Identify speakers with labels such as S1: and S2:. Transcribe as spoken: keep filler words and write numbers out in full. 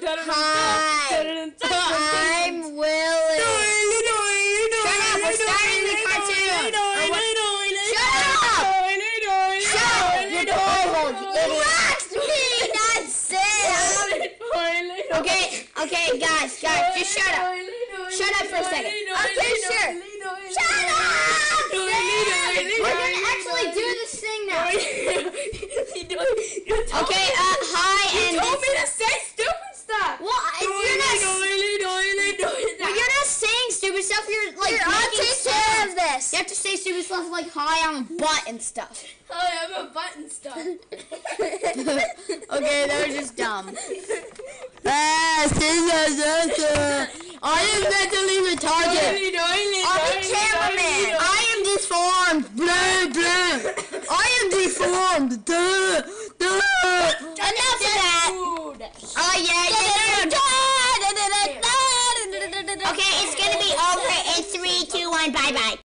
S1: Hi. I'm Willie. Shut up. We're starting the cartoon. Shut up. Shut up. You're horrible, you idiot. Relax me, not sit. Okay, okay, guys, guys, just shut up. Shut up for a second. Okay, sure. Shut up. We're gonna actually do this thing now. Okay, uh, hi, and
S2: you told me to say stupid stuff.
S1: Well, if you're not, when you're not saying stupid stuff, you're like
S3: Here, I'll
S1: making
S3: take care of this.
S1: You have to say stupid stuff like "Hi, I'm a butt" and stuff.
S2: Hi, I'm a button stuff.
S1: Okay, that was just dumb. I am mentally retarded.
S3: I'm the cameraman.
S1: I am deformed. Blah blah. I am deformed. Duh, duh. Enough of that. Oh yeah. Okay, it's gonna be over in three, two, one. Bye bye.